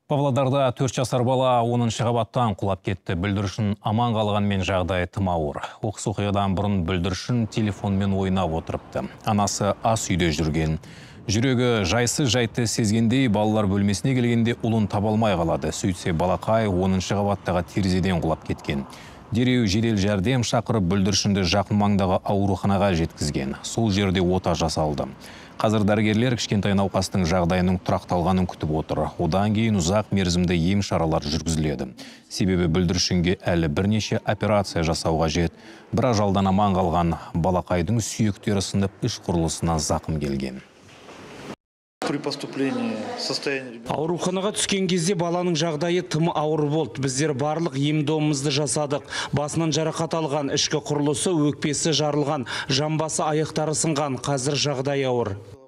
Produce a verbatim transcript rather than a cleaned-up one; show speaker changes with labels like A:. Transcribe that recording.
A: Павлодарда төрт жасар бала оныншы қабаттан құлап кетті. Бүлдіршін аман қалғанмен жағдайы тым ауыр. Оқыс оқиғадан бұрын бүлдіршін телефонмен ойнап отырыпты. Анасы ас үйде жүрген. Жүрегі жайсыз жайтты сезгендей балалар бөлмесіне келгенде ұлын таба алмай қалады. Сөйтсе балақай оныншы қабаттағы терезеден құлап кеткен. Дереу жедел жәрдем шақырып бүлдіршінді жақын маңдағы ауруханаға жеткізген. Сол жерде ота жасалды. Қазір дәрігерлер кішкентай науқастың жағдайының тұрақталғанын күтіп отыр. Одан кейін ұзақ мерзімді ем шаралар жүргізіледі. Себебі бүлдіршінге әлі бірнеше операция жасау қажет. Бір ажалдан аман қалған балақайдың сүйектері сынып іш құрылысына зақым келген.
B: При поступлении состояние
C: ауруханаға түскен кезде баланың жағдайы тым ауыр болды. Біздер барлық ем-домымызды жасадық. Басынан жарақат алған, ішкі құрылысы, өкпесі жарылған, жамбасы, аяқтары сынған. Қазір жағдай ауыр.